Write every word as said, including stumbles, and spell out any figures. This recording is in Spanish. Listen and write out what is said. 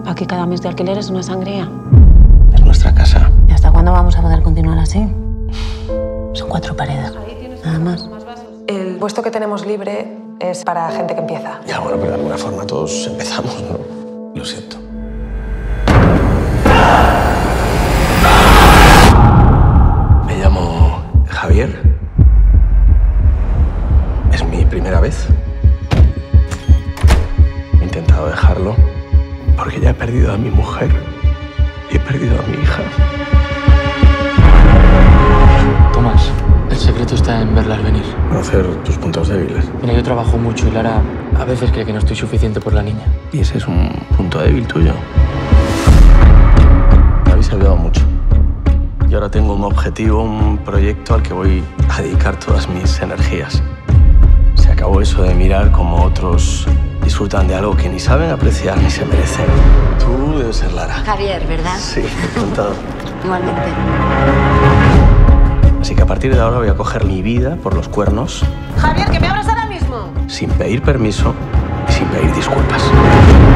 Aquí cada mes de alquiler es una sangría. Es nuestra casa. ¿Y hasta cuándo vamos a poder continuar así? Son cuatro paredes, nada más. El puesto que tenemos libre es para gente que empieza. Ya, bueno, pero de alguna forma todos empezamos, ¿no? Lo siento. Me llamo Javier. Es mi primera vez. He intentado dejarlo porque ya he perdido a mi mujer y he perdido a mi hija. Tomás, el secreto está en verlas venir. Conocer tus puntos débiles. Mira, yo trabajo mucho y Lara a veces cree que no estoy suficiente por la niña. Y ese es un punto débil tuyo. Me habéis ayudado mucho. Y ahora tengo un objetivo, un proyecto al que voy a dedicar todas mis energías. Se acabó eso de mirar como otros disfrutan de algo que ni saben apreciar ni se merecen. Tú debes ser Lara. Javier, ¿verdad? Sí, encantado. Igualmente. Así que a partir de ahora voy a coger mi vida por los cuernos. Javier, que me abras ahora mismo. Sin pedir permiso y sin pedir disculpas.